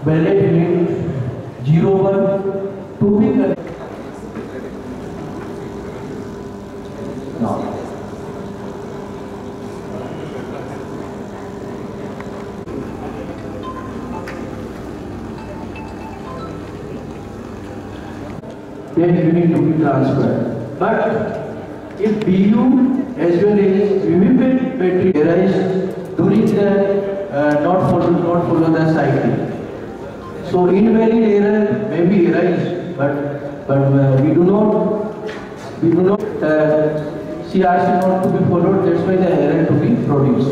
ballot unit 01 to be collected. Now, then unit to be transferred. But if BU as well as VVPAT battery arise during the not follow the cycle, so invalid error may be arise, but we do not CRC not to be followed. That's why the error to be produced.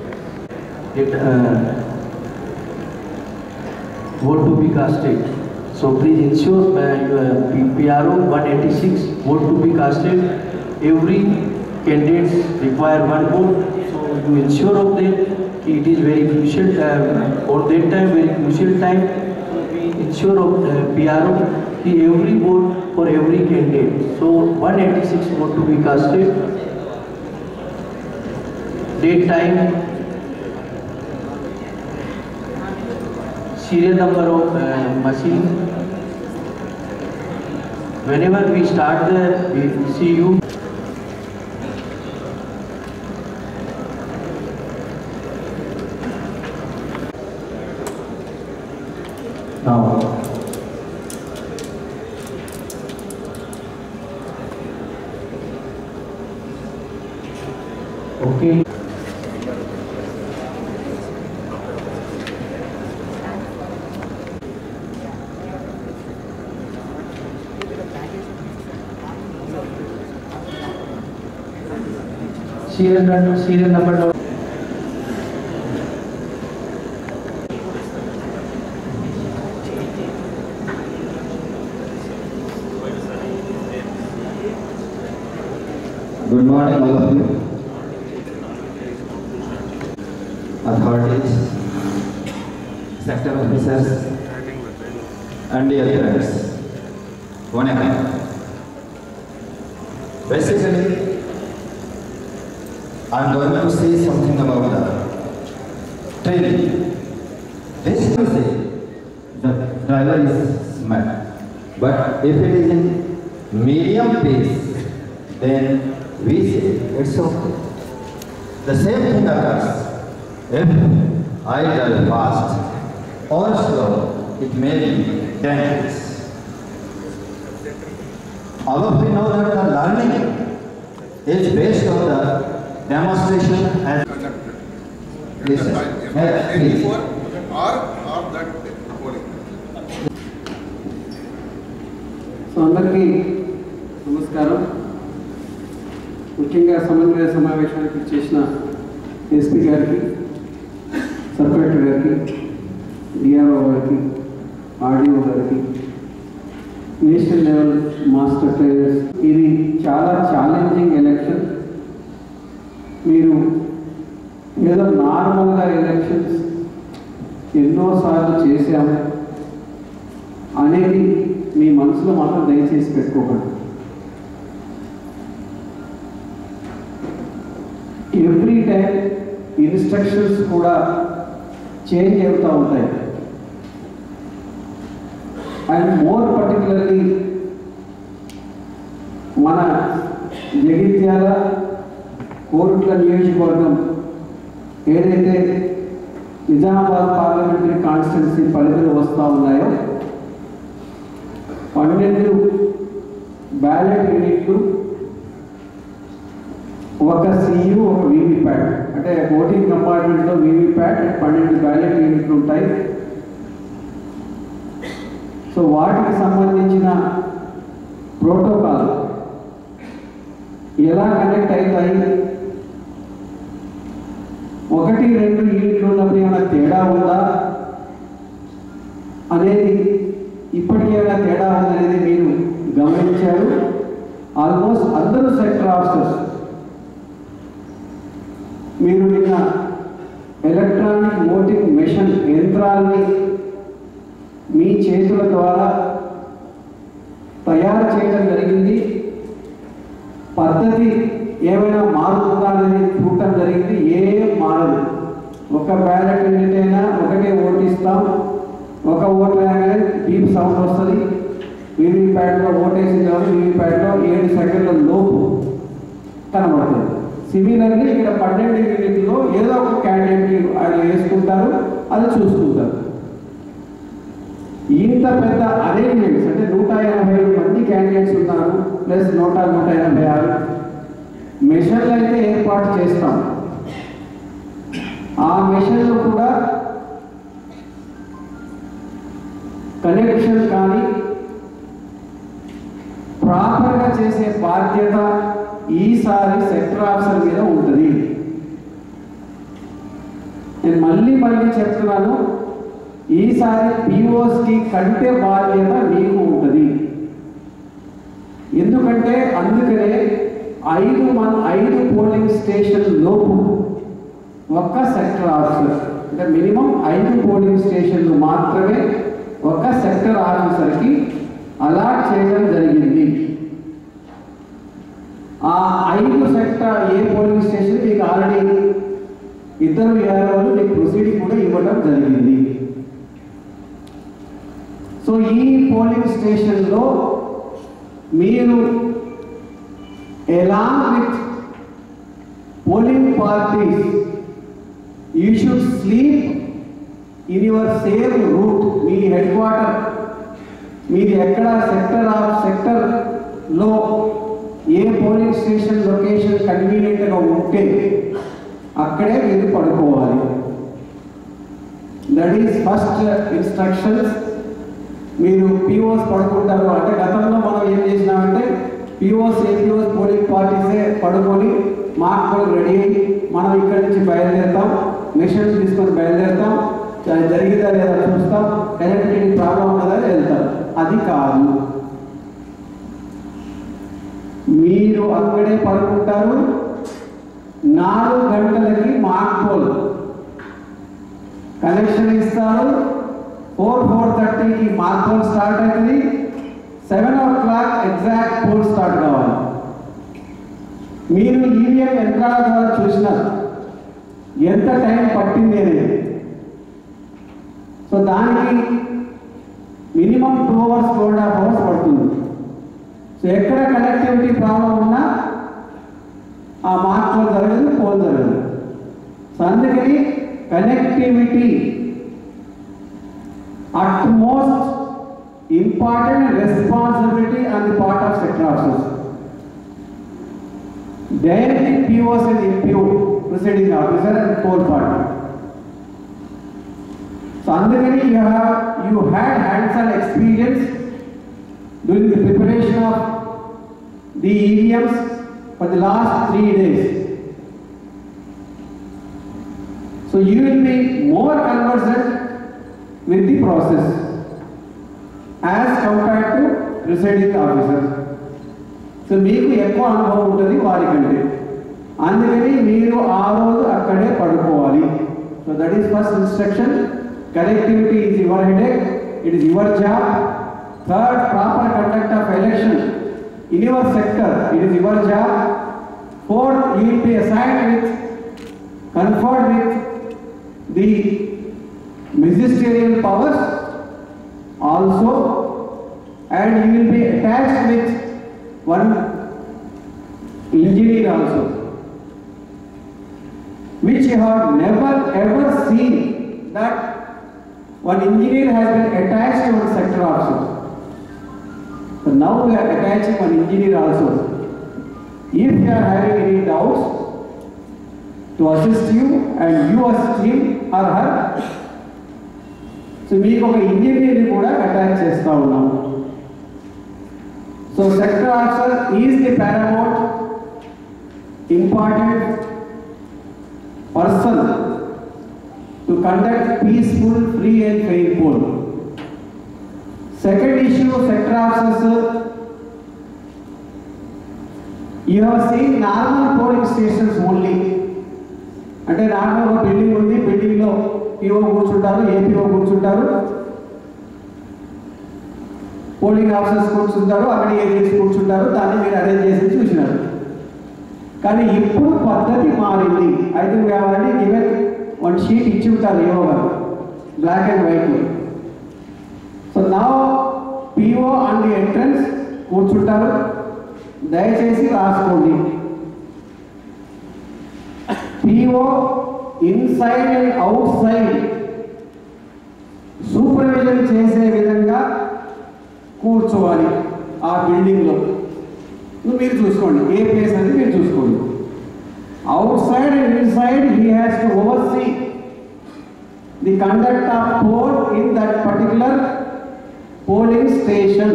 Vote to be casted. So please ensure PRO 186 vote to be casted. Every candidate require one vote. So you ensure of that. It is very crucial or that time very crucial time. We ensure of PRO every vote for every candidate. So 186 vote to be casted. Date time. Serial number of machine. Whenever we start the CU, now okay. Serial number. Good morning, all of you. Authorities, sector officers, and dear friends. Basically, I am going to say something about the training. This is to say the driver is smart, but if it is in medium pace, then we say it's okay. The same thing occurs if I drive fast or slow, it may be dangerous. All of you know that the learning is based on the demonstration and listen. Please. Or that polling. So అందరికీ నమస్కారం. ముఖ్యంగా సమన్వయ సమావేశానికి చేసిన SP గారికి, sub collector గారికి, DRO గారికి, RDO గారికి, నేషనల్ లెవెల్ మాస్టర్ ట్రైనర్స్, ఇది చాలా ఛాలెంజింగ్ ఎలక్షన్. మీరు ఏదో నార్మల్గా ఎలక్షన్స్ ఎన్నోసార్లు చేశాము అనేది మీ మనసులో మాత్రం దయచేసి పెట్టుకోకండి. ఎవ్రీ టైం ఇన్స్ట్రక్షన్స్ కూడా చేంజ్ అవుతూ ఉంటాయి. అండ్ మోర్ పర్టికులర్లీ మన జగిత్యాల కోరుట్ల నియోజకవర్గం ఏదైతే నిజామాబాద్ పార్లమెంటరీ కాన్స్టిట్యున్సీ పరిధిలో వస్తూ ఉన్నాయో 12 బ్యాలెట్ యూనిట్లు, ఒక CU, ఒక VVPAT, అంటే ఓటింగ్ కంపార్ట్మెంట్లో VVPAT 12 బ్యాలెట్ యూనిట్లు ఉంటాయి. సో వాటికి సంబంధించిన ప్రోటోకాల్ ఎలా కనెక్ట్ అవుతాయి, 1-2 యూనిట్లు ఉన్నప్పుడు ఏమైనా తేడా ఉందా అనేది, ఇప్పటికేమైనా తేడా ఉందనేది మీరు గమనించారు. ఆల్మోస్ట్ అందరూ సెక్టర్ ఆఫీసర్స్ మీరు నిన్న ఎలక్ట్రానిక్ ఓటింగ్ మెషిన్ యంత్రాలని మీ చేతుల ద్వారా తయారు చేయడం జరిగింది. పద్ధతి ఏమైనా మారుతుందా అనేది చూడటం జరిగింది. ఏం మారదు. ఒక బ్యాలెట్ యూనిట్ అయినా ఒకటే ఓటిస్తాం. ఒక ఓటు వేయగానే బీప్ సౌండ్ వస్తుంది. వీవీప్యాట్లో ఓటేసిన తర్వాత వీవీప్యాట్లో 7 సెకండ్ల లోపు కనబడుతుంది. సిమిలర్లీ ఇక్కడ 12 యూనిట్లో ఏదో ఒక క్యాండిడేట్కి ఆయన వేసుకుంటారు, అది చూసుకుంటారు. ఇంత పెద్ద అరేంజ్మెంట్స్ అంటే 185 మంది క్యాండిడేట్స్ ఉన్నారు, ప్లస్ 186 మెషన్లు అయితే ఏర్పాటు చేస్తాం. ఆ మెషన్లు కూడా కనెక్షన్ కానీ ప్రాపర్గా చేసే బాధ్యత ఈసారి సెక్టర్ ఆఫీసర్ మీద ఉంటుంది. నేను మళ్ళీ చెప్తున్నాను, ఈసారి పిఓస్కి కంటే బాధ్యత మీకు ఉంటుంది. ఎందుకంటే అందుకనే 5 పోలింగ్ స్టేషన్ లోపు ఒక్క సెక్టర్ ఆఫీసర్ అంటే మినిమం 5 పోలింగ్ స్టేషన్లు మాత్రమే ఒక సెక్టర్ ఆఫీసర్కి అలాట్ చేయడం జరిగింది. ఆ 5 సెక్టర్ పోలింగ్ స్టేషన్ మీకు ఆల్రెడీ 2 ఏఆర్ఓలు మీకు ప్రొసీడింగ్ కూడా ఇవ్వడం జరిగింది. సో ఈ పోలింగ్ స్టేషన్లో మీరు along with polling parties you should sleep in your same route. మీ హెడ్ క్వార్టర్ మీది ఎక్కడ సెక్టర్లో ఏ పోలింగ్ స్టేషన్ లొకేషన్ కన్వీనియంట్గా ఉంటే అక్కడే మీరు పడుకోవాలి. That is first instructions. మీరు పిఓస్ పడుకుంటారు అంటే గతంలో మనం ఏం చేసినామంటే పిఓస్ ఏపీఓస్ పోలింగ్ పార్టీసే పడుకొని మాకు కూడా రెడీ అయ్యి మనం ఇక్కడి నుంచి బయలుదేరుతాం, మెషిన్స్ తీసుకొని బయలుదేరుతాం, జరిగిందా లేదా చూస్తాం, కనెక్టివిటీ ప్రాబ్లం ఉన్నదా వెళ్తాం. అది కాదు, మీరు అక్కడే పడుకుంటారు. 4 గంటలకి మాక్ పోల్ కనెక్షన్ ఇస్తారు. 4:30కి మాక్ పోల్ స్టార్ట్ అవుతుంది. 7 o'clock ఎగ్జాక్ట్ పోల్ స్టార్ట్ కావాలి. మీరు ఈవీఎం యంత్రాల ద్వారా చూసినారు ఎంత టైం పట్టింది అనేది. సో దానికి మినిమం 2 hours 2.5 hours పడుతుంది. సో ఎక్కడ కనెక్టివిటీ ప్రాబ్లం ఉన్నా ఆ మాక్ పోల్ జరగదు, పోల్ జరగదు. సో అందుకని connectivity utmost important responsibility on the part of sector officers. Then POs and MPO, presiding officer and poll party. So andukani you had hands-on experience during the preparation of the EVMs for the last 3 days. So you will be more conversant with the process as compared to presiding officer. So మీకు ఎక్కువ అనుభవం ఉంటుంది వారికంటే. అందుకని మీరు ఆ రోజు అక్కడే పడుకోవాలి. So that is first instruction. Connectivity is your headache, it is your job. Third, proper conduct of election in your sector, it is your job. Fourth, you will be assigned with conferred with the ministerial powers also, and you will be attached with one engineer also, which you have never ever seen that one engineer has been attached to one sector also. So now we are attaching one engineer also. If you are having any doubts, to assist you and you assist him or her, so మీకు ఒక ఇంజనీర్ని కూడా attach చేస్తూ ఉన్నాం. So sector officer is the paramount important person to conduct peaceful, free and fair poll. Second issue, sector officers you have seen normal polling stations only. అంటే normal ఒక building ఉంది, బిల్డింగ్లో పిఓ కూర్చుంటారు, ఏపీఓ కూర్చుంటారు, polling officers కూర్చుంటారు, అక్కడ agents కూర్చుంటారు. దాన్ని మీరు అరేంజ్ చేసి చూసినారు. కానీ ఇప్పుడు పద్ధతి మారింది. అయితే ఆల్రెడీ గివెన్ 1 sheet ఇచ్చి ఉంటారు ఏవో గారు, black and white. now PO on the entrance కూర్చుంటారు, దయచేసి రాసుకోండి. PO inside and outside supervision చేసే విధంగా కూర్చోవాలి ఆ బిల్డింగ్లో. మీరు చూసుకోండి ఏ ప్లేస్ అనేది మీరు చూసుకోండి. Outside and inside he has to oversee the conduct of poll in that particular polling station.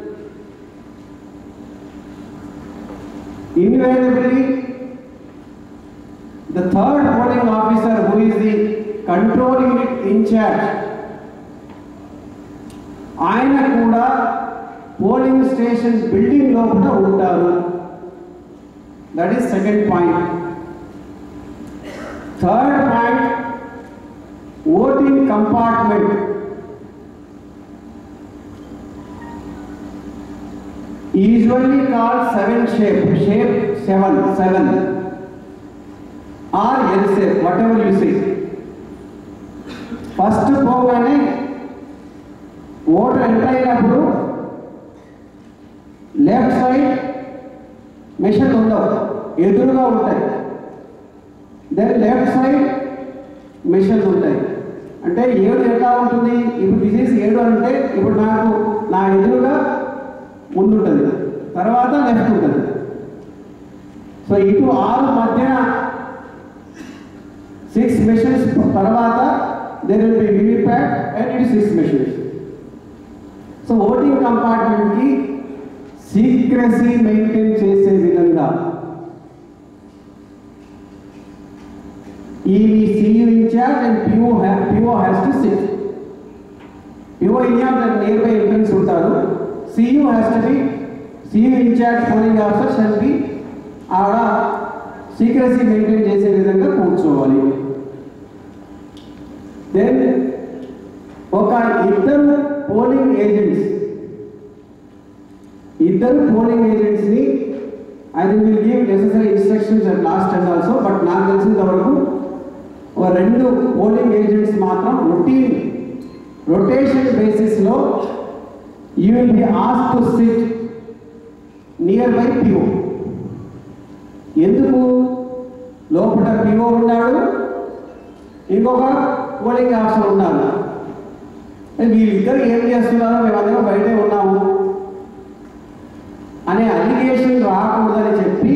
Invariably, the third polling officer, who is the controlling unit in charge, ఆయన కూడా పోలింగ్ స్టేషన్ బిల్డింగ్ లోపల ఉంటారు. That is second point. Third point, voting compartment. Usually called 7 shape 7 or L shape, whatever you say. First పోగానే voter enter అయినప్పుడు left side machine ఉండవు, ఎదురుగా ఉంటాయి. Then left side machine ఉంటాయి. అంటే 7 ఎట్లా ఉంటుంది, ఇప్పుడు దిస్ 7 అంటే ఇప్పుడు నాకు నా ఎదురుగా ముందుంటుంది, తర్వాత లెఫ్ట్ ఉంటుంది. సో ఇటు 6 మధ్యన 6 మెషిన్స్, తర్వాత there will be VVPAT and it 6 machines. So voting కంపార్ట్మెంట్కి సీక్రెసీ మెయింటైన్ చేసే విధంగా ఈ CU incharge and PO has to sit. PO incharge and nearby entrance ఉంటారు. CU has to be, CU in charge polling officer shall be ఆడ secrecy maintain చేసే విధంగా కూర్చోవాలి. Then ఒక ఇద్దరు పోలింగ్ ఏజెంట్స్ని I will give necessary instructions at last and also, but నాకు తెలిసినంత వరకు ఒక 2 పోలింగ్ ఏజెంట్స్ మాత్రం రొటేషన్ బేసిస్లో you will be asked to sit nearby PO. ఎందుకు లోపల PO ఉన్నాడు, ఇంకొక పోలింగ్ ఆఫీసర్ ఉన్నారు. వీళ్ళిద్దరు ఏం చేస్తున్నారో మేమందరం బయటే ఉన్నాము అనే అలిగేషన్ రాకూడదని చెప్పి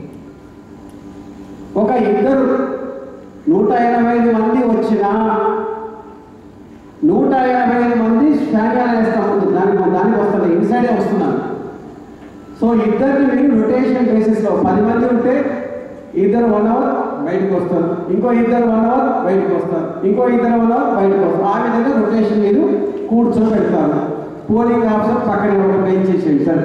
ఒక ఇద్దరు 185 మంది వచ్చినా 185 మంది స్టాండ్ వేస్తాము. దానికి వస్తుంది, ఇన్సైడే వస్తున్నాను. సో ఇద్దరిని మీరు రొటేషన్ బేసిస్లో 10 మంది ఉంటే ఇద్దరు 1 అవర్ బయటకు వస్తారు, ఇంకో ఇద్దరు 1 అవర్ బయటకు వస్తారు, ఇంకో ఇద్దరు 1 అవర్ బయటకు వస్తారు. ఆ విధంగా రొటేషన్ మీరు కూర్చొని పెడతారు. పోలింగ్ ఆఫీసర్ పక్కన ఒక బెంచ్ చేసేయండి సార్,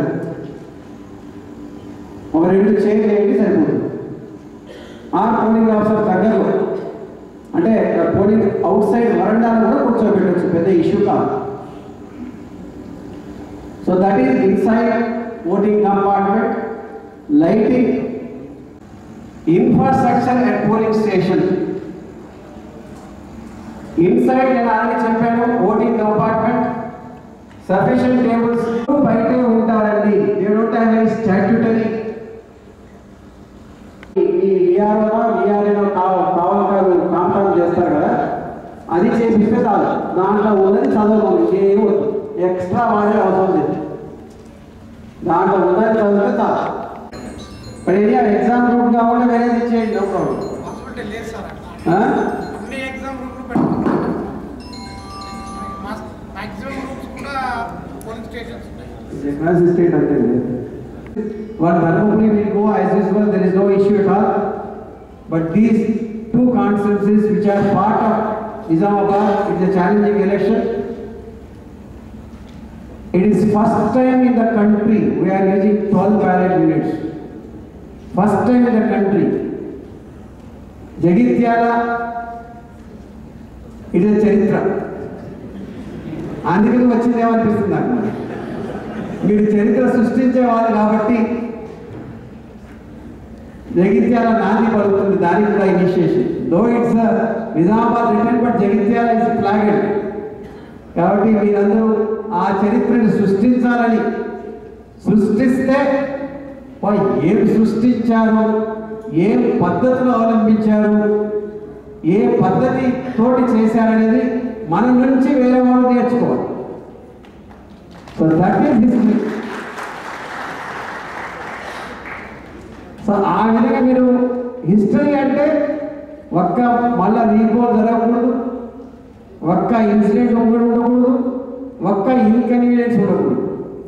ఒక 2 చైర్లు వేయండి సరిపోతుంది. ఆ పోలింగ్ ఆఫీసర్ దగ్గరలో అంటే పోలింగ్ అవుట్ సైడ్ వరండాను కూడా కూర్చోబెట్టచ్చు, పెద్ద ఇష్యూ కాదు. So that is inside voting compartment. Lighting, infrastructure at polling station. Inside నేను ఆల్రెడీ చెప్పాను, ఓటింగ్ కంపార్ట్మెంట్ సఫిషియెంట్ టేబుల్స్ బయటే ఉంటారండి. They don't have any statutory. విఆర్ఏనో కావాలి కాంపౌండ్ చేస్తారు కదా, అది చేపిస్తే చాలు. దాంట్లో ఉన్నది చదవాలి, చేయవద్దు, ఎక్స్ట్రా వాడే అవసరం లేదు. దాంట్లో ఉన్నది చదివితే చాలు. మరి ఎగ్జామ్ రూమ్ కావాలంటే వేరేది ఇచ్చేయండి, నో ప్రాబ్లం. అన్ని ఎగ్జామ్ రూమ్లు పెట్టుకుంటాం, మాక్సిమం రూమ్స్ కూడా పోలింగ్ స్టేషన్స్ ఉంటాయి. స్టేట్ అంటే one Dharmapuri will go as usual, there is no issue at all. But these 2 constituencies which are part of Nizamabad, it is a challenging election. It is first time in the country we are using 12 ballot units. First time in the country. Jagityala, it is a charitra. అందుకని వచ్చింది ఏమనిపిస్తుంది నాకు, మీరు చరిత్ర సృష్టించేవాళ్ళు కాబట్టి జగిత్యాల నాంది పడుతుంది, దానికి కూడా initiation. Though it's Nizamabad return, but Jagtial is flagged. కాబట్టి మీరందరూ ఆ ఆ చరిత్రని సృష్టించాలని సృష్టిస్తే ఏం సృష్టించారు, ఏం పద్ధతులు అవలంబించారు, ఏ పద్ధతి తోటి చేశారనేది మన నుంచి వేరే వాళ్ళు నేర్చుకోవాలి. So that is history. So ఆ విధంగా మీరు హిస్టరీ అంటే ఒక్క మళ్ళా రీపోల్ జరగకూడదు, ఒక్క ఇన్సిడెంట్ ఒకటి ఉండకూడదు, ఒక్క ఇన్కన్వీనియన్స్ ఉండకూడదు.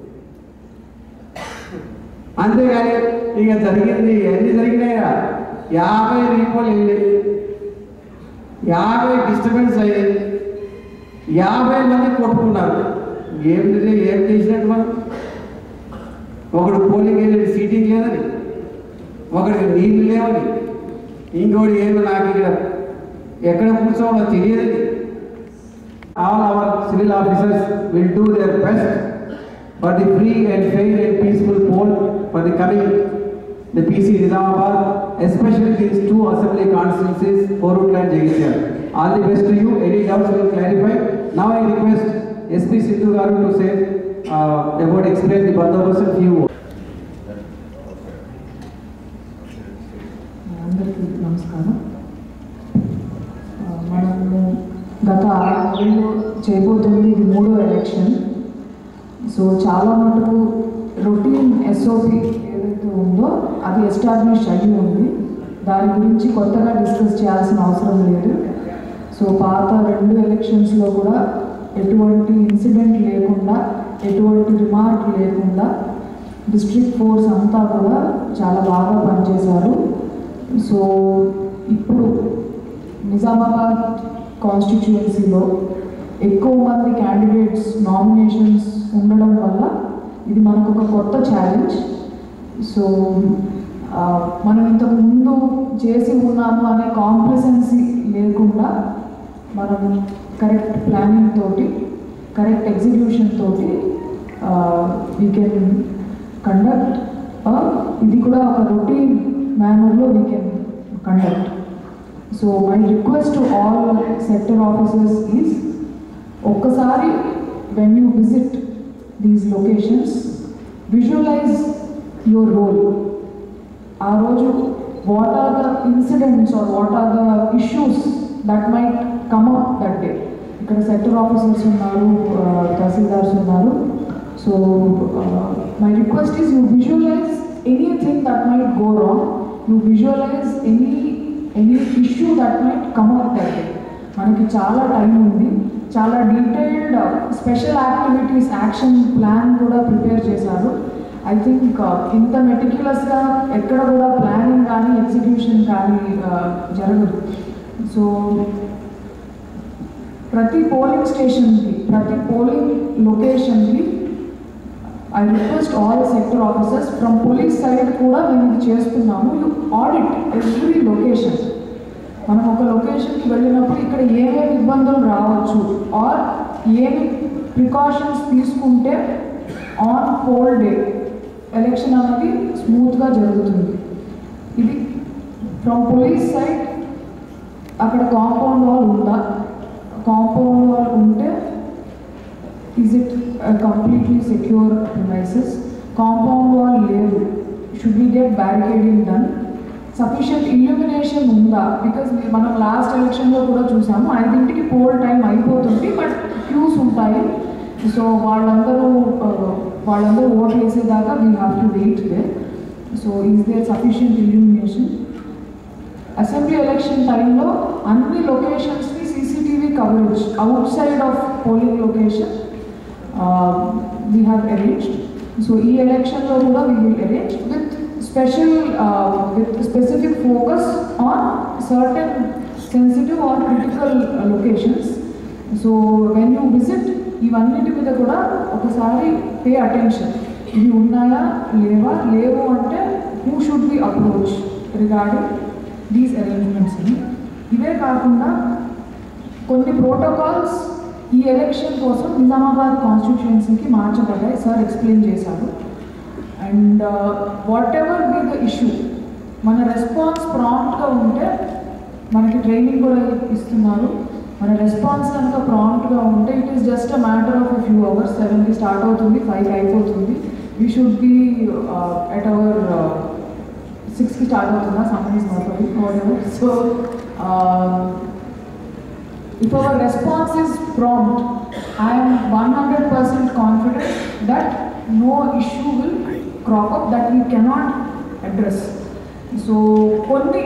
అంతేగాని ఇక జరిగింది ఎన్ని జరిగినాయా 50 రీపోల్ వెళ్ళాయి, 50 డిస్టర్బెన్స్ అయ్యాయి, 50 మంది కొట్టుకున్నారు. ఏం చేసినట్టు మనం? ఒకడు పోలింగ్ ఏజెంట్ సీటింగ్ లేదని, ఒకడికి నీళ్ళు లేవని, ఇంకోటి ఏదో నాకు ఇక్కడ ఎక్కడ కూర్చోవాలో తెలియదని. All our civil officers will do their best for the free and fair and peaceful poll for the coming the PC Nizamabad, especially these 2 assembly constituencies, Korutla and Jagityal. All the best to you. Any doubts will clarify. Now I request SP Sindhu Garu to say about explain the bandobast and few. అందరికీ నమస్కారం. మనము గత 6 నెలల్లో చేయబోతుంది ఇది 3వ election. So చాలా మటుకు రొటీన్ SOP ఏదైతే ఉందో అది ఎస్టాబ్లిష్ అయ్యి ఉంది. దాని గురించి కొత్తగా డిస్కస్ చేయాల్సిన అవసరం లేదు. సో పాత 2 ఎలక్షన్స్లో కూడా ఎటువంటి ఇన్సిడెంట్ లేకుండా, ఎటువంటి రిమార్క్ లేకుండా డిస్ట్రిక్ట్ ఫోర్స్ అంతా కూడా చాలా బాగా పనిచేశారు. సో ఇప్పుడు నిజామాబాద్ కాన్స్టిట్యుయెన్సీలో ఎక్కువ మంది క్యాండిడేట్స్ నామినేషన్స్ ఉండడం వల్ల ఇది మనకు ఒక కొత్త ఛాలెంజ్. సో మనం ఇంతకు ముందు చేసి ఉన్నాము అనే కాంప్లసెన్సీ లేకుండా మనం కరెక్ట్ ప్లానింగ్ తోటి, కరెక్ట్ ఎగ్జిక్యూషన్ తోటి వీ కెన్ కండక్ట్. ఇది కూడా ఒక రొటీన్ మేనర్లో we can conduct. So my request to all sector officers is ఒక్కసారి when you visit these locations, visualize your role. ఆ రోజు what are the incidents or what are the issues that might come up that day. ఇక్కడ sector officers ఉన్నారు, తహసీల్దార్స్ ఉన్నారు. So my request is you visualize anything that might go wrong. You visualize any issue that might come up that day. మనకి చాలా time ఉంది. చాలా detailed special activities action plan కూడా prepare చేశారు. I think ఇంత మెటిక్యులస్గా ఎక్కడ కూడా ప్లానింగ్ కానీ ఎగ్జిక్యూషన్ కానీ జరగదు. సో ప్రతి పోలింగ్ స్టేషన్కి, ప్రతి పోలింగ్ లొకేషన్కి I request all sector officers from police side కూడా మేము ఇది చేస్తున్నాము. You audit every location. మనం ఒక లొకేషన్కి వెళ్ళినప్పుడు ఇక్కడ ఏమేమి ఇబ్బందులు రావచ్చు ఆర్ ఏమి ప్రికాషన్స్ తీసుకుంటే ఆన్ పోల్ డే ఎలక్షన్ అనేది స్మూత్గా జరుగుతుంది. ఇది ఫ్రమ్ పోలీస్ సైడ్ అక్కడ కాంపౌండ్ వాల్ ఉందా, కాంపౌండ్ వాల్ ఉంటే is it completely secure premises. Compound wall లేదు, should we get barricading done. Sufficient illumination ఉందా, బికాజ్ మనం లాస్ట్ ఎలక్షన్లో కూడా చూసాము 5ంటికి పోల్ టైం అయిపోతుంది బట్ క్యూస్ ఉంటాయి. సో వాళ్ళందరూ ఓట్ వేసేదాకా we have to wait there. So is there sufficient illumination. Assembly election టైంలో అన్ని లొకేషన్స్కి CCTV coverage outside of polling location we have arranged. So ఈ ఎలక్షన్లో కూడా we will arrange with specific focus on certain sensitive or critical locations. So when you visit, ఇవన్నిటి మీద కూడా ఒకసారి పే అటెన్షన్. ఇవి ఉన్నాయా లేవా, లేవు అంటే who should be approach regarding these arrangements. ఇవే కాకుండా కొన్ని ప్రోటోకాల్స్ ఈ ఎలక్షన్ కోసం నిజామాబాద్ కాన్స్టిట్యుయెన్సీకి మార్చబడ్డాయి. సార్ ఎక్స్ప్లెయిన్ చేశారు. And whatever be the issue, మన రెస్పాన్స్ ప్రాంప్ట్గా ఉంటే మనకి ట్రైనింగ్ కూడా ఇస్తున్నారు. మన రెస్పాన్స్ కనుక ప్రాంప్ట్గా ఉంటే it is just a matter of a few hours. 7కి స్టార్ట్ అవుతుంది, 5కి అయిపోతుంది. We should be at hour 6కి స్టార్ట్ అవుతుందా, something is not what. So if our response is prompt, I am 100% confident that no issue will crop up that we cannot address. So కొన్ని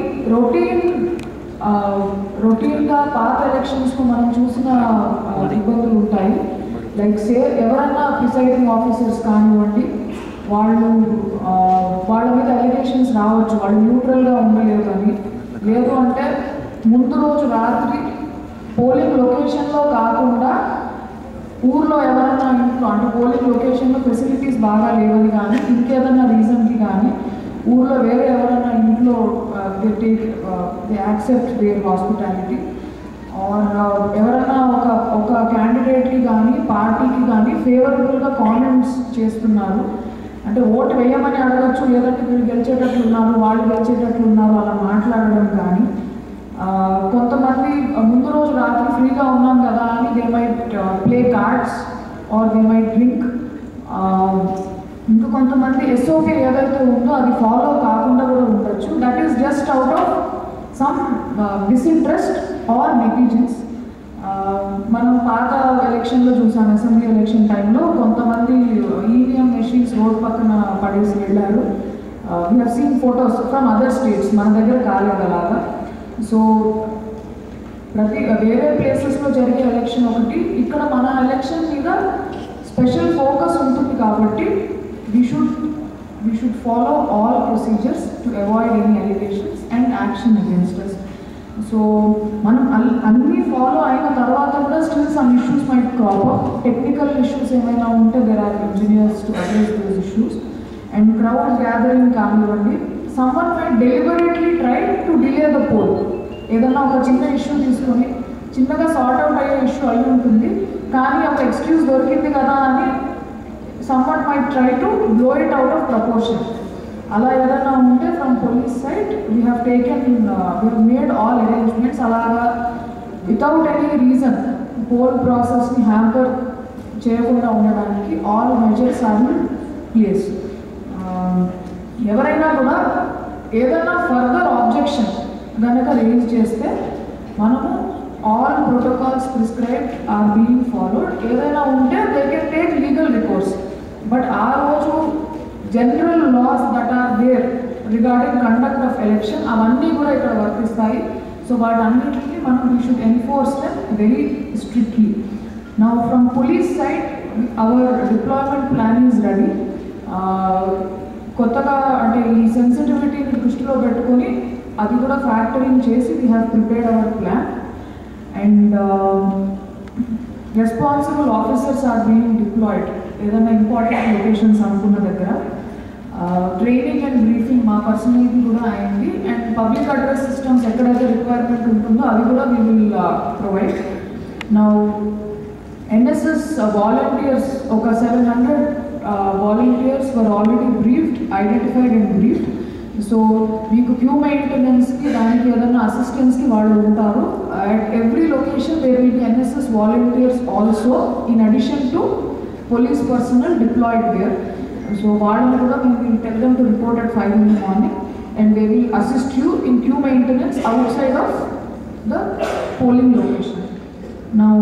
రొటీన్గా పాత ఎలక్షన్స్లో మనం చూసిన ఇబ్బందులు ఉంటాయి. లైక్ ఎవరైనా ప్రిసైడింగ్ ఆఫీసర్స్ కానివ్వండి, వాళ్ళ మీద అలిగేషన్స్ రావచ్చు, వాళ్ళు న్యూట్రల్గా ఉండలేదు అని. లేదు అంటే ముందు రోజు రాత్రి పోలింగ్ లొకేషన్లో కాకుండా ఊర్లో ఎవరైనా ఇంట్లో, అంటే పోలింగ్ లొకేషన్లో ఫెసిలిటీస్ బాగా లేవని కానీ ఇంకేదన్నా రీజన్కి కానీ ఊర్లో వేరే ఎవరైనా ఇంట్లో they accept their hospitality. Or ఎవరైనా ఒక క్యాండిడేట్కి కానీ పార్టీకి కానీ ఫేవరబుల్గా కామెంట్స్ చేస్తున్నారు, అంటే ఓటు వేయమని అడగచ్చు, లేదంటే వీళ్ళు గెలిచేటట్లు ఉన్నారు, వాళ్ళు గెలిచేటట్లు ఉన్నారు అలా మాట్లాడడం కానీ. కొంతమంది ముందు రోజు రాత్రి ఫ్రీగా ఉన్నాం కదా అని they might play cards or they might drink. ఇంకా కొంతమంది ఎస్ఓపి ఏదైతే ఉందో అది ఫాలో కాకుండా కూడా ఉండొచ్చు. That is just out of some disinterest or negligence. మనం పాత ఎలక్షన్లో చూసాం, అసెంబ్లీ ఎలక్షన్ టైంలో కొంతమంది ఈవీఎం మెషిన్స్ రోడ్ పక్కన పడేసి వెళ్ళారు. We have seen photos from other states, మన దగ్గర కాలేదు అలాగా. సో వేరే ప్లేసెస్లో జరిగే ఎలక్షన్ ఒకటి, ఇక్కడ మన ఎలక్షన్ మీద స్పెషల్ ఫోకస్ ఉంటుంది కాబట్టి we should follow all procedures to avoid any allegations and action against us. So మనం అన్ని ఫాలో అయిన తర్వాత కూడా still some issues might crop up. Technical issues ఏమైనా ఉంటే there are engineers to address those issues. And crowd gathering కానివ్వండి, someone might deliberately try to delay the poll. ఏదన్నా ఒక చిన్న ఇష్యూ తీసుకొని చిన్నగా సార్ట్ అవుట్ అయ్యే ఇష్యూ అయి ఉంటుంది, కానీ ఒక ఎక్స్క్యూజ్ దొరికింది కదా అని someone might try to blow it out of proportion. అలా ఏదైనా ఉంటే from police side we have made all arrangements. అలాగా వితౌట్ ఎనీ రీజన్ పోల్ ప్రాసెస్ని హ్యాంపర్ చేయకుండా ఉండడానికి all measures are in place. ఎవరైనా కూడా ఏదైనా ఫర్దర్ ఆబ్జెక్షన్ కనుక రిలీజ్ చేస్తే మనము all protocols prescribed are being followed. ఏదైనా ఉంటే they can take legal recourse. But ఆ రోజు general laws that are there regarding conduct of election అవన్నీ కూడా ఇక్కడ వర్తిస్తాయి. సో వాటన్నిటికీ మనం we should enforce them very strictly. Now from police side our deployment plan is ready. కొత్తగా అంటే ఈ సెన్సిటివిటీని దృష్టిలో పెట్టుకొని అది కూడా ఫ్యాక్టరింగ్ చేసి we have prepared our plan. And responsible officers are being deployed ఏదైనా ఇంపార్టెంట్ లొకేషన్స్ అనుకున్న దగ్గర. ట్రైనింగ్ అండ్ బ్రీఫింగ్ మా పర్సనల్కి కూడా అయింది. అండ్ పబ్లిక్ అడ్రస్ సిస్టమ్స్ ఎక్కడైతే రిక్వైర్మెంట్ ఉంటుందో అవి కూడా we will provide. Now NSS volunteers ఒక 700 volunteers were already briefed, identified and briefed. So మీకు క్యూ మెయింటెనెన్స్కి దానికి ఏదైనా అసిస్టెన్స్కి వాళ్ళు ఉంటారు. At every location there will be NSS volunteers also in addition to police personnel deployed there. So వాళ్ళని కూడా we will tell them to report at 5 in the morning and they will assist you in queue maintenance outside of the polling location. Now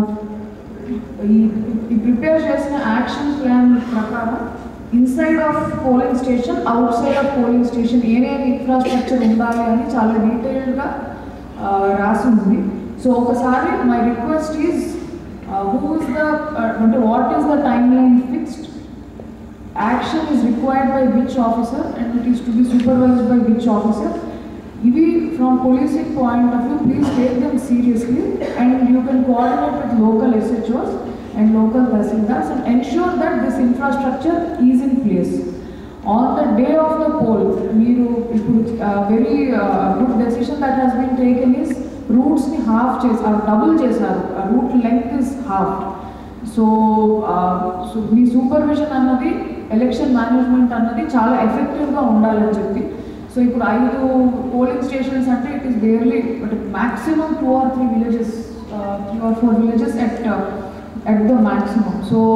ఈ prepare చేసిన action plan ప్రకారం inside of polling station, outside of polling station ఏమేమి infrastructure ఉండాలి అని చాలా డీటెయిల్డ్గా రాసి ఉంది. సో ఒకసారి my request is what is the timeline fixed, action is required by which officer and it is to be supervised by which officer. Ivi from policing point of view, please take them seriously and you can coordinate with local SHOs and local tahsildars and ensure that this infrastructure is in place. On the day of the poll, very good decision that has been taken is రూట్స్ని half చేశారు, double చేశారు. Route length is half. So మీ supervision అన్నది, election management అన్నది చాలా ఎఫెక్టివ్గా ఉండాలని చెప్పి. సో ఇప్పుడు 5 పోలింగ్ స్టేషన్స్ అంటే it is barely maximum 2 or 3 villages your 4 villages at the maximum.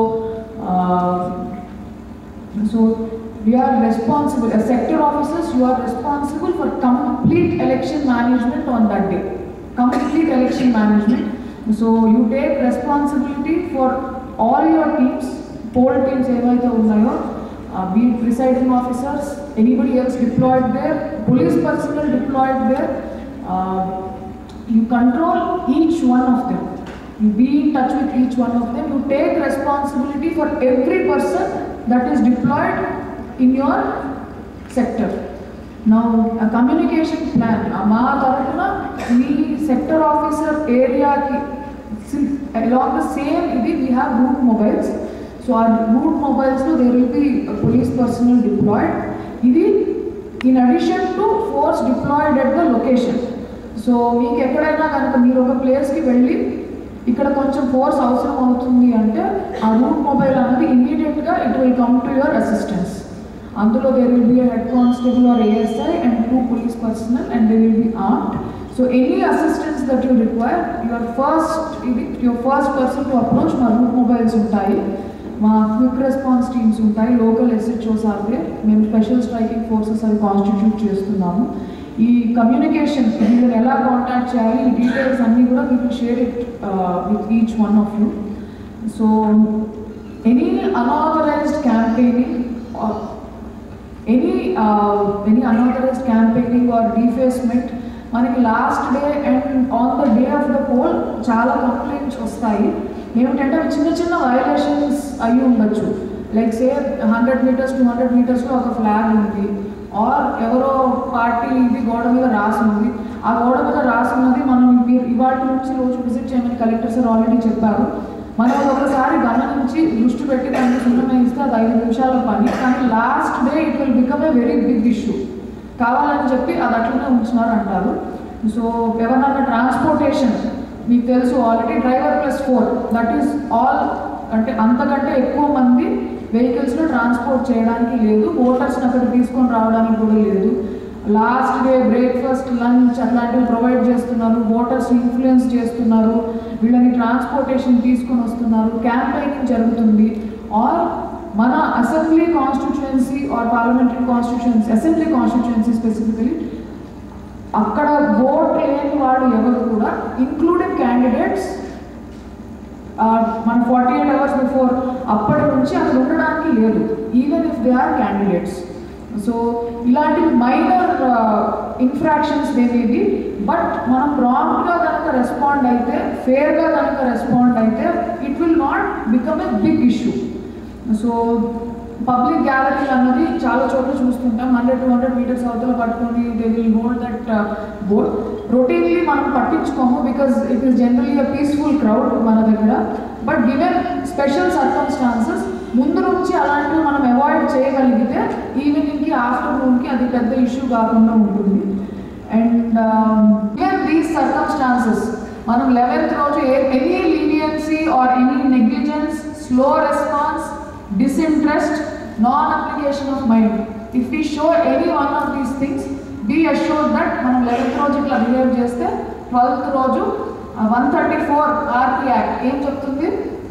So we are responsible, as sector officers, you are responsible for complete election management on that day. Complete election management. So you take responsibility for all your teams, poll teams, be it presiding officers, anybody else deployed there, police personnel deployed there. You control each one of them. You be in touch with each one of them. You take responsibility for every person that is deployed in your sector. Now, a communication plan. We sector officer area along the same we have route mobiles. So our route mobiles, there will be police personnel deployed. In addition to force deployed at the location. So మీకు ఎక్కడైనా కనుక మీరు ఒక ప్లేస్కి వెళ్ళి ఇక్కడ కొంచెం force అవసరం అవుతుంది అంటే ఆ రూట్ మొబైల్ అనేది ఇమ్మీడియట్గా it will come to your assistance. అందులో there will be head constable or ASI and 2 police personnel and they will be armed. So any assistance that you require, your first person to approach మా route mobiles ఉంటాయి, మా quick response teams ఉంటాయి, local SHOs are there, మేము special striking forces అవి constitute చేస్తున్నాము. ఈ communication మీరు ఎలా కాంటాక్ట్ చేయాలి, ఈ డీటెయిల్స్ అన్నీ కూడా we will share it with each one of you. So any unauthorised campaigning or defacement మనకి last day and on the day of the poll చాలా కంప్లైంట్స్ వస్తాయి. ఏమిటంటే అవి చిన్న చిన్న వయలేషన్స్ అయ్యి ఉండొచ్చు. లైక్ సే 100 meters 200 metersలో ఒక ఫ్లాగ్ ఉంది, ఆర్ ఎవరో పార్టీ ఇది గోడ మీద రాసి ఉంది, ఆ గోడ మీద రాసి ఉన్నది మనం ఇవాళ నుంచి రోజు విజిట్ చేయమని కలెక్టర్ సార్ ఆల్రెడీ చెప్పారు. మనం ఒకసారి గమనించి దృష్టి పెట్టి దాన్ని సున్నమే ఇస్తే అది 5 నిమిషాల పని, కానీ last day it will become a very big issue. కావాలని చెప్పి అది అట్లనే ఉంచున్నారు అంటారు. సో ఎవరన్నా ట్రాన్స్పోర్టేషన్ మీకు తెలుసు already driver +4 that is all, అంటే అంతకంటే ఎక్కువ మంది వెహికల్స్లో ట్రాన్స్పోర్ట్ చేయడానికి లేదు, ఓటర్స్ని అక్కడ తీసుకొని రావడానికి కూడా లేదు. లాస్ట్ డే బ్రేక్ఫాస్ట్ లంచ్ అట్లాంటివి ప్రొవైడ్ చేస్తున్నారు, ఓటర్స్ ఇన్ఫ్లుయెన్స్ చేస్తున్నారు, వీళ్ళని ట్రాన్స్పోర్టేషన్ తీసుకొని వస్తున్నారు, క్యాంపెయినింగ్ జరుగుతుంది. ఆర్ మన assembly constituency or parliamentary constituency, assembly constituency specifically అక్కడ ఓట్ లేని వాళ్ళు ఎవరు కూడా ఇంక్లూడింగ్ క్యాండిడేట్స్ మన 48 hours బిఫోర్ అప్పటి నుంచి అక్కడ ఉండడానికి లేదు, even if they are candidates. So ఇలాంటి మైనర్ ఇన్ఫ్రాక్షన్స్ ఏవి, బట్ మనం ప్రాంప్ట్గా కనుక రెస్పాండ్ అయితే, ఫేర్గా కనుక రెస్పాండ్ అయితే it will not become a big issue. So public gathering అన్నది చాలా చోట్ల చూస్తుంటాం, 100-200 meters అవతల పట్టుకొని they will hold that board. Routinely మనం పట్టించుకోము because it is generally a peaceful crowd మన దగ్గర. బట్ గివెన్ స్పెషల్ సర్కమ్స్టాన్సెస్ ముందు నుంచి అలాంటివి మనం అవాయిడ్ చేయగలిగితే ఈవినింగ్కి ఆఫ్టర్నూన్కి అది పెద్ద ఇష్యూ కాకుండా ఉంటుంది. అండ్ గివెన్ దీస్ సర్కమ్స్టాన్సెస్ మనం 11th రోజు any leniency or any negligence, slow response, disinterest, non-application of mind. If we show any one of these things, be assured that మనం 11th రోజు ఇట్లా బిహేవ్ చేస్తే 12th రోజు 134 RP Act ఏం చెప్తుంది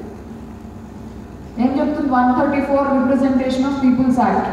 134 Representation of People's Act.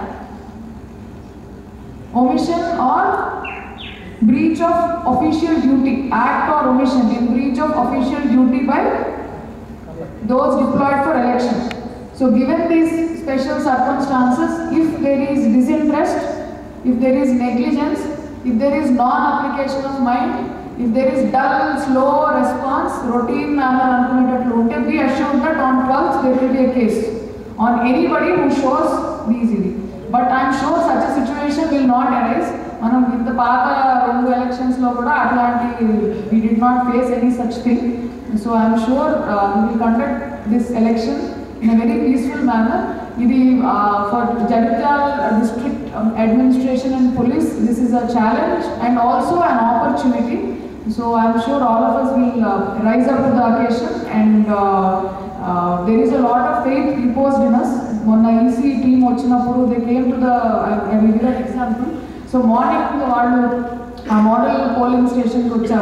Omission or breach of official duty, act or omission in breach of official duty by those deployed for election. So given these special circumstances, if there is disinterest, if there is negligence, if there is non-application of mind, if there is dull, slow response, routine manner అనుకునేటట్లు ఉంటే, be assured that on 12th there will be a case on anybody who shows these. But I am sure such a situation will not arise. మనం ఇంత పాత 2 elections లో కూడా అట్లాంటి we did not face any such thing. So I am sure we will conduct this election in a very peaceful manner. For Jaditral district administration and police, this is a challenge and also an opportunity. So I am sure all of us will rise up to the occasion, and there is a lot of faith reposed in us. When the EC team వచ్చినప్పుడు they came to the, I will give an example. So morning వాళ్ళు ఆ model polling స్టేషన్కి వచ్చారు.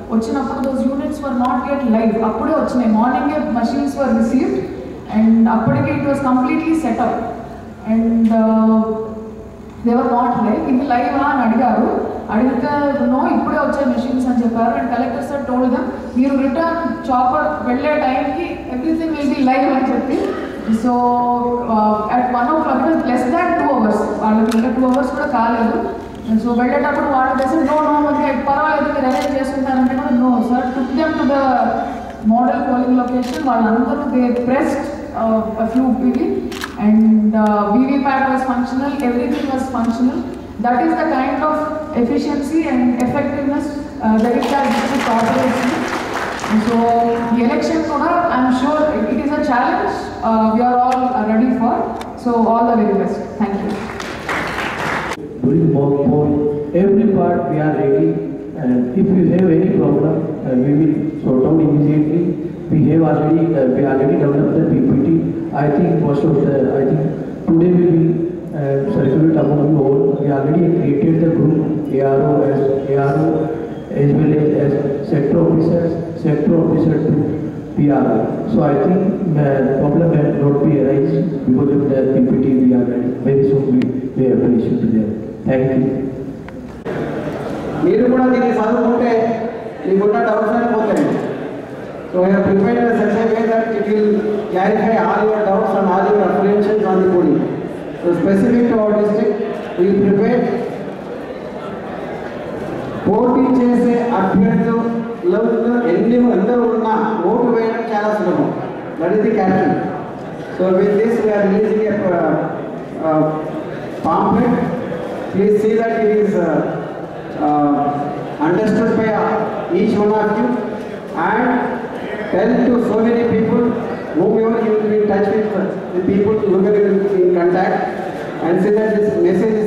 వచ్చినప్పుడు those units were not yet live. అప్పుడే వచ్చినాయి, మార్నింగే machines were received and అప్పటికే it was completely set up and they were not live. ఇది live అని అడిగారు, అడిగితే నో ఇప్పుడే వచ్చే మెషిన్స్ అని చెప్పారు. And collector sir told them మీరు రిటర్న్ చాపర్ వెళ్ళే టైంకి ఎవ్రీథింగ్ విల్ బి లైవ్ అని చెప్పి. So at 1 o'clock less than 2 hours, వాళ్ళకి ఇంకా 2 hours కూడా కాలేదు. సో వెళ్ళేటప్పుడు వాళ్ళు చేసి నో మనకి పర్వాలేదు మీరు అరేంజ్ చేసుకుంటారంటే కూడా no sir took them to the model polling location. వాళ్ళందరూ they pressed a few PV and VVPAT was functional, everything was functional. That is the kind of efficiency and effectiveness that is our district operates. So the election kuda I am sure it is a challenge we are all ready for. So all the very best. Thank you. During mock poll, every part we are ready, and if you have any problem, we will sort out immediately. We already developed the PPT. I think today we will circulate among you all. We already created the group ARO as well as sector officer to PRO. So I think problem will not be arise because of the PPT we are ready. Very soon we have to issue to them. Thank you. మీరు కూడా దీన్ని చదువుకుంటే మీకున్న doubts అని పోతాయి. So I have prepared in such a way that it will clarify all your doubts and all your apprehensions on the polling. So specific to our district, we prepared పోటీ చేసే అభ్యర్థులు అందరూ ఉన్న ఓటు వేయడం చాలా సులభం. That is the caption. So with this we're releasing a pamphlet. Please see that it is understood by each one of you and tell to so many people whomever you will be in touch with the people who will be in contact and say that this message is